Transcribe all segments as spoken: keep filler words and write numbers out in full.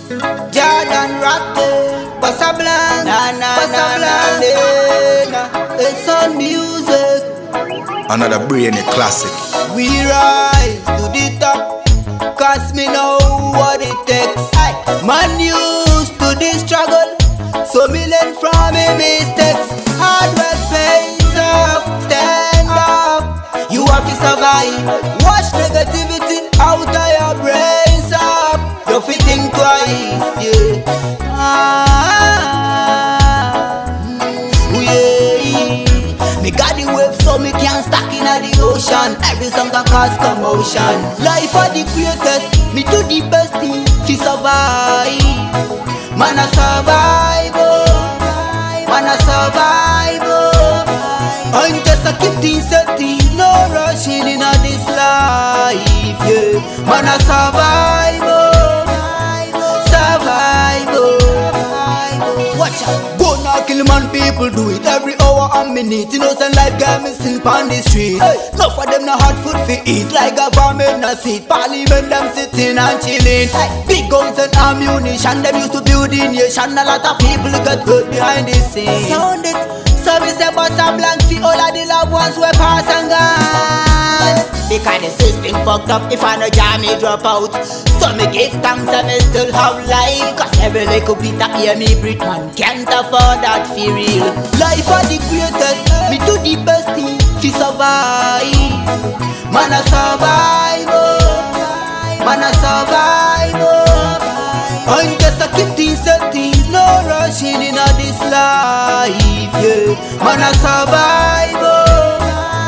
Jordan Rocket, Bossa Blanc, na na Bossa Blanc, na. It's on music. Another brainy classic. We rise to the top, cause me know what it takes. Man used to the struggle, so me learn from me mistakes. Hard work pays off, stand up. You have to survive. Wash negativity out of your brains up. You fi think twice, yeah. Ah, ooh, yeah. Me got the wave so me can't stack in the ocean. Every song can cause commotion. Life are the greatest, me do the best thing to survive. Man a survive, oh. Man a survive, oh. I'm just a keep things setting, no rushing in this life, yeah. Man a survive, oh. Survive, oh. Watch out. Go now kill man, people do it every hour and minute. Innocent life got missing on the street. Hey. Enough for them no hard food for eat. Like a government no seat. Parliament them sitting and chilling. Hey. Big guns and ammunition, them used to build the nation. A lot of people got good behind the scenes. Sound it, so we say Bossa Blanc for all of the loved ones we pass and gone. Because the system fucked up, if I no jam me drop out. So me give thanks and me still have life. Cause every little bit that hear me breathe, man can't afford that for real. Life are the greatest, me do the best thing to survive. Man a survive, oh. Man a survive, oh. I'm just a keep things setting, no rushing in this life, yeah. Man a survive, oh.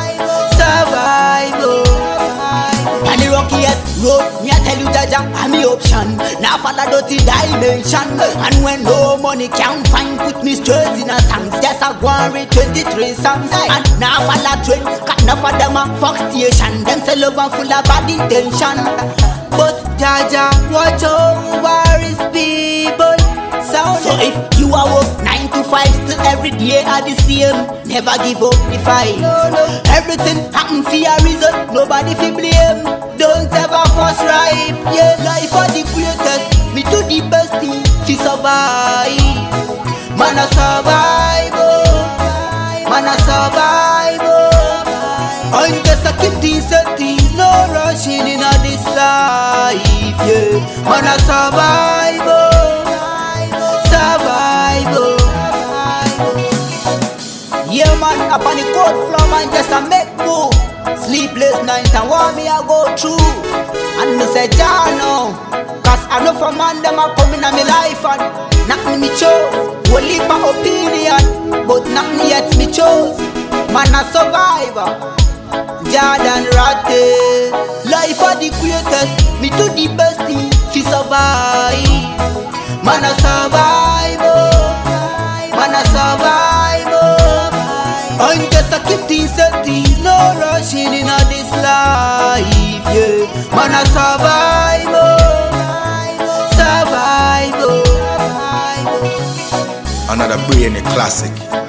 Survive, oh. And the rockiest road, me a tell you Jaja, I'm the option. Now follow dirty dimension. And when no money can find, put me straight in a songs. Just a one with twenty-three songs. And now follow trend, cut enough of them a fuck station. Them sell over full of bad intention. But Jaja, watch over his people. So if you are work nine to five, still every day are the same. Never give up the fight. No, no. Everything happen for a reason. Nobody fi blame. Don't ever fuss right. Yeah, life are the greatest. Me do the best thing to survive. Man a survive, oh. Man a survive, oh. I'm just a keep things setting, no rushing in this life, yeah. Man a survive, oh. Survive, oh. Yeah man, up on the cold floor man, just a make move. Sleepless night and what me I go through. And me say Jah no, cause I know from man them a coming in my life and not me me chose. Will leave my opinion, but not me yet me chose. Man a survivor, Jordan Rocket. Life are the greatest, me do the best thing to survive. Man a survive, oh. Man a survive, oh. I'm just a keep things setting, no rushing in this life, yeah. Man a survive, oh. Survive, oh. Another brainy classic.